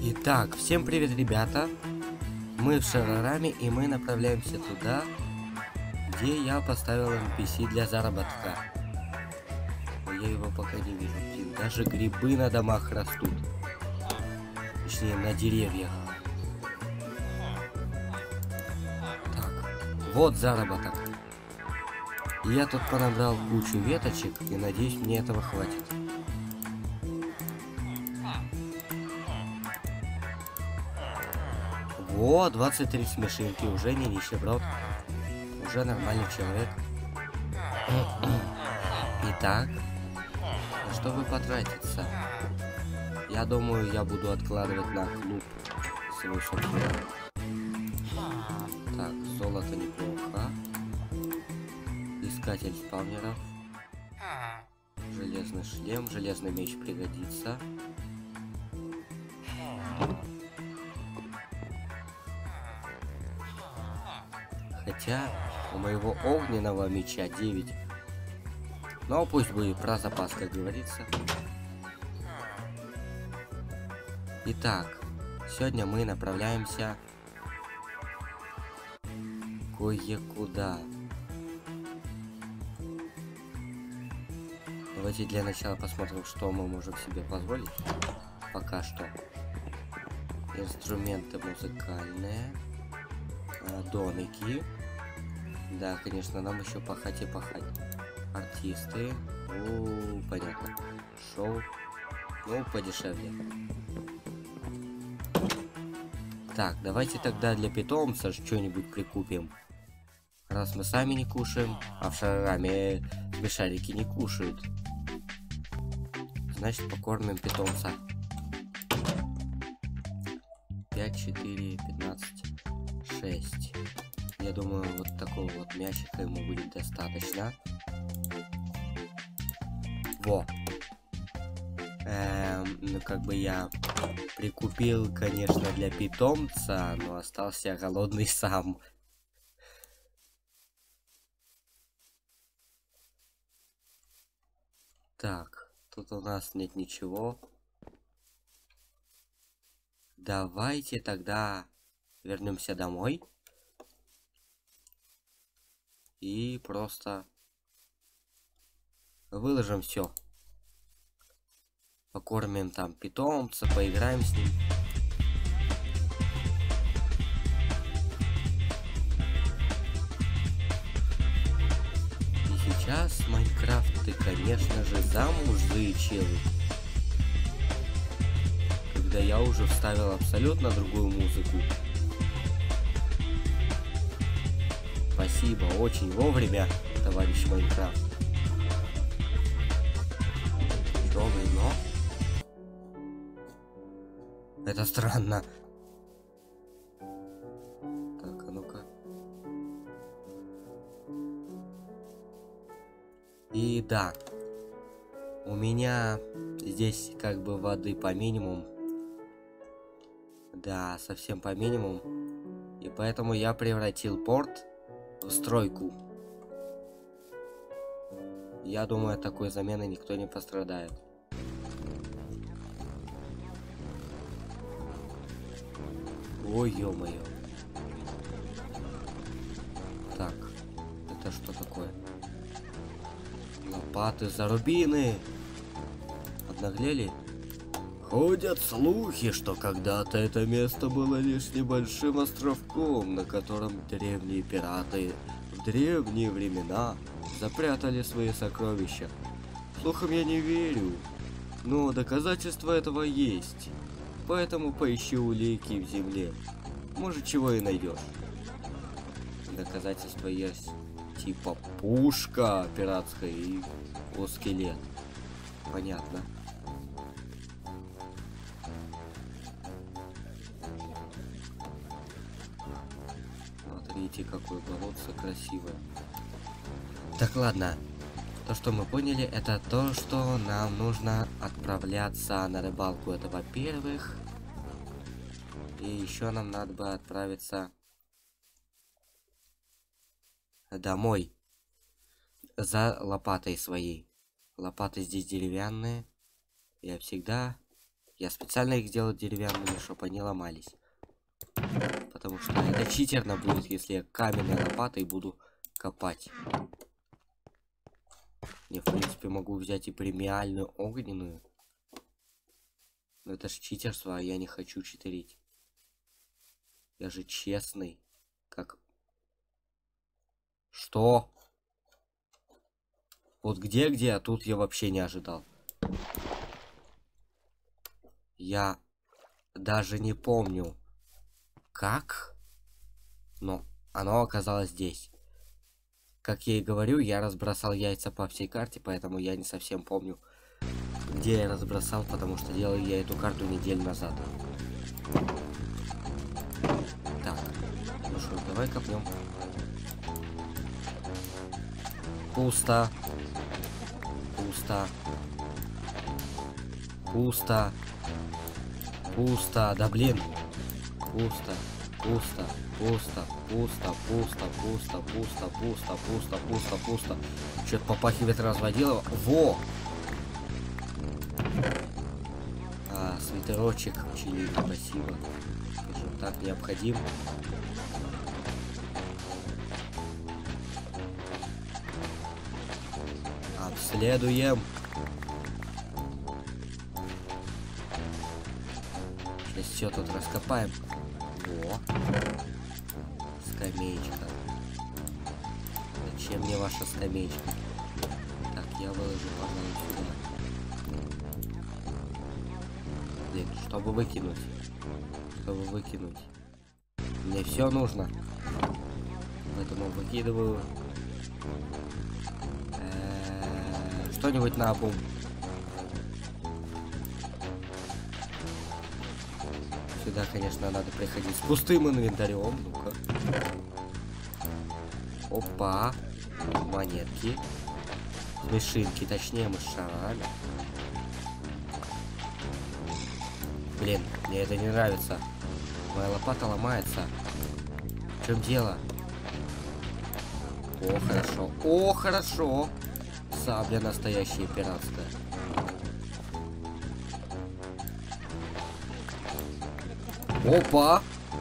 Итак, всем привет, ребята! Мы в Шарараме, и мы направляемся туда, где я поставил NPC для заработка. Но я его пока не вижу. Блин, даже грибы на домах растут. Точнее, на деревьях. Так, вот заработок. Я тут понабрал кучу веточек, и надеюсь, мне этого хватит. Во, 23 смешинки, уже не нищеброд. Уже нормальный человек. Итак, на что вы потратиться? Я думаю, я буду откладывать на клуб свой собственный. Так, золото неплохо. Искатель спавнеров. Железный шлем, железный меч пригодится. Хотя у моего огненного меча 9. Но пусть будет про запас, как говорится. Итак, сегодня мы направляемся кое-куда. Давайте для начала посмотрим, что мы можем себе позволить. Пока что. Инструменты музыкальные. Домики. Да, конечно, нам еще пахать и пахать. Артисты. Понятно. Шоу. Ну, подешевле. Так, давайте тогда для питомца что-нибудь прикупим. Раз мы сами не кушаем, а в Шарараме смешарики не кушают. Значит, покормим питомца. 5, 4, 15, 6. Я думаю, вот такого вот мячика ему будет достаточно. Во. Ну как бы я прикупил, конечно, для питомца, но остался голодный сам. Так, тут у нас нет ничего. Давайте тогда вернемся домой. И просто выложим все. Покормим там питомца, поиграем с ним. И сейчас Майнкрафт, ты, конечно же, замужичил. Когда я уже вставил абсолютно другую музыку. Спасибо, очень вовремя, товарищ Майнкрафт. Добрый, но... Это странно. Так, а ну-ка. И да. У меня здесь как бы воды по минимуму. Да, совсем по минимуму. И поэтому я превратил порт в стройку. Я думаю, от такой замены никто не пострадает. Ой, ё-моё. Так, это что такое? Лопаты, зарубины. Обнаглели? Ходят слухи, что когда-то это место было лишь небольшим островком, на котором древние пираты в древние времена запрятали свои сокровища. Слухам я не верю, но доказательства этого есть. Поэтому поищи улики в земле. Может, чего и найдешь. Доказательства есть. Типа пушка пиратская и скелет. Понятно. Смотрите, какое болотце красивое. Так, ладно. То, что мы поняли, это то, что нам нужно отправляться на рыбалку. Это во-первых. И еще нам надо бы отправиться домой за лопатой своей. Лопаты здесь деревянные. Я всегда Я специально их сделал деревянными, чтобы они ломались. Потому что это читерно будет, если я каменной лопатой буду копать. Я, в принципе, могу взять и премиальную огненную. Но это ж читерство, а я не хочу читерить. Я же честный. Как... Что? Вот где, а тут я вообще не ожидал. Я даже не помню, как, но оно оказалось здесь. Как я и говорю, я разбросал яйца по всей карте, поэтому я не совсем помню, где я разбросал, потому что делал я эту карту неделю назад. Так, ну что, давай копнем. Пусто. Пусто. Пусто. Пусто. Да блин. Пусто. Пусто. Пусто. Пусто. Пусто. Пусто. Пусто. Пусто. Пусто. Пусто. Пусто. Что-то попахивает разводилово. Во! Свитерочек. Чили. Спасибо. Скажем так, необходим. Обследуем. Сейчас все тут раскопаем. О, скамеечка. Зачем мне ваша скамеечка? Так, я выложу, пожалуй, сюда. Блин, чтобы выкинуть. Чтобы выкинуть. Мне все нужно. Поэтому выкидываю. Что-нибудь на обум. Сюда, конечно, надо приходить с пустым инвентарем. Ну-ка. Опа. Монетки. Мышинки, точнее, мышами. Блин, мне это не нравится. Моя лопата ломается. В чем дело? О, хорошо. О, хорошо. Сабля настоящая пиратская. Опа!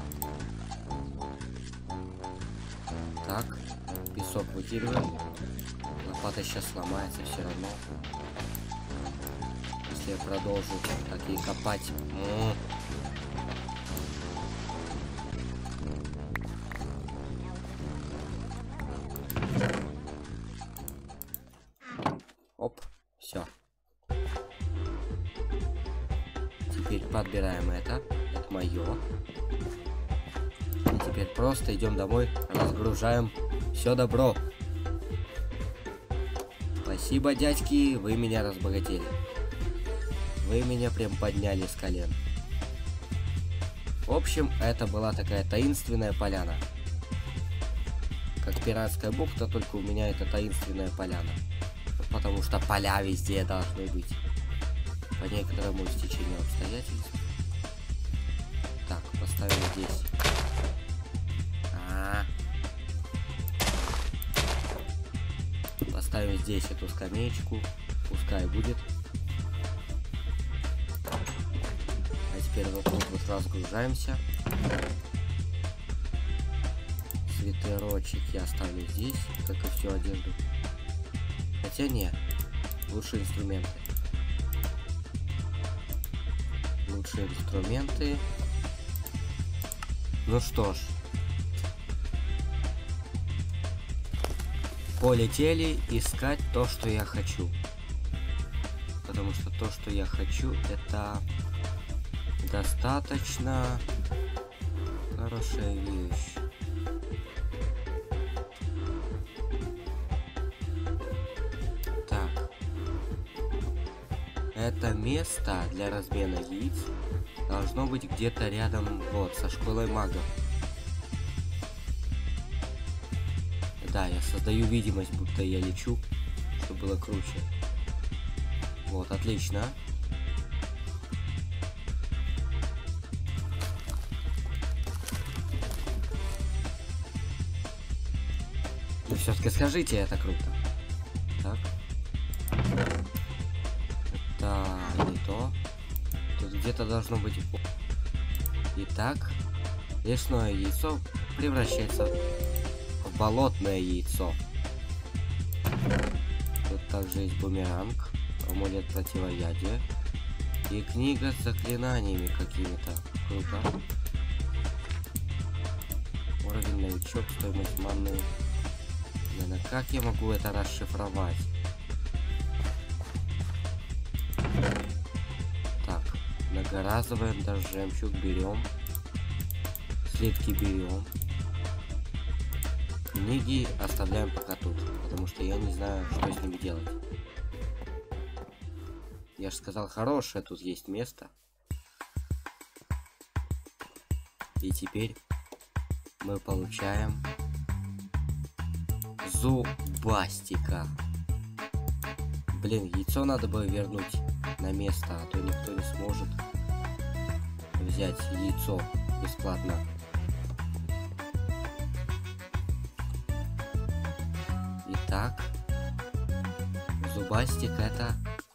Так, песок выкидываем. Лопата сейчас сломается все равно. Если я продолжу такие копать. Оп, все. Теперь подбираем это. Это мое. И теперь просто идем домой, разгружаем все добро. Спасибо, дядьки, вы меня разбогатели. Вы меня прям подняли с колен. В общем, это была такая таинственная поляна. Как пиратская бухта, только у меня это таинственная поляна. Потому что поля везде должны быть. По некоторому стечению обстоятельств. Так, поставим здесь. Поставим здесь эту скамеечку. Пускай будет. А теперь вот тут вот разгружаемся. Свитерочек я оставлю здесь, как и всю одежду. Хотя нет, лучше инструменты. Лучшие инструменты. Ну что ж. Полетели искать то, что я хочу. Потому что то, что я хочу, это достаточно хорошая вещь. Так. Это место для размена яиц должно быть где-то рядом, вот, со школой магов. Да, я создаю видимость, будто я лечу, чтобы было круче. Вот, отлично. Ну, все-таки скажите, это круто. Так. Это не то. Тут где-то должно быть... Итак, лесное яйцо превращается в болотное яйцо. Тут также есть бумеранг, амулет противоядия и книга с заклинаниями какими-то. Круто. Уровень новичок, стоимость манны. Блин, а как я могу это расшифровать? Так, многоразовый даже жемчуг берем. Слитки берем. Книги оставляем пока тут, потому что я не знаю, что с ними делать. Я же сказал, хорошее тут есть место. И теперь мы получаем зубастика. Блин, яйцо надо бы вернуть на место, а то никто не сможет взять яйцо бесплатно. Итак, зубастик это...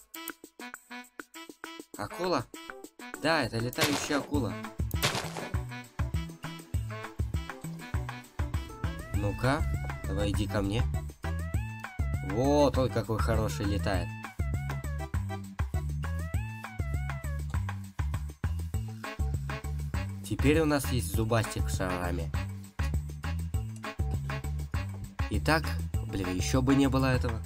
Акула? Да, это летающая акула. Ну-ка, давай иди ко мне. Вот он какой хороший летает. Теперь у нас есть зубастик с шарами. Итак, блин, еще бы не было этого.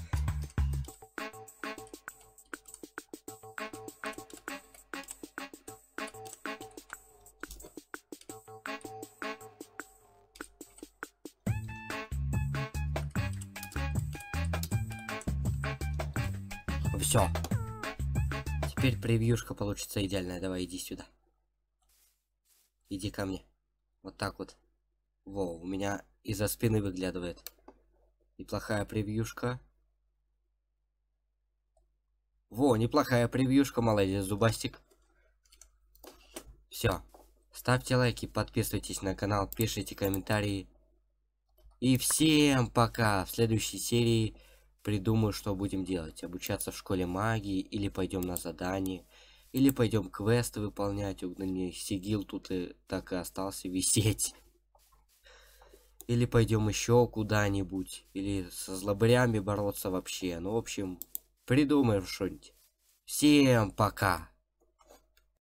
Все. Теперь превьюшка получится идеальная. Давай, иди сюда. Иди ко мне. Вот так вот. Во, у меня из-за спины выглядывает. Неплохая превьюшка. Во, неплохая превьюшка, молодец, зубастик. Все. Ставьте лайки, подписывайтесь на канал, пишите комментарии. И всем пока. В следующей серии придумаю, что будем делать. Обучаться в школе магии, или пойдем на задание, или пойдем квесты выполнять. Угнание сигил тут и так и остался висеть. Или пойдем еще куда-нибудь, или со злобырями бороться вообще. Ну, в общем, придумаем что-нибудь. Всем пока.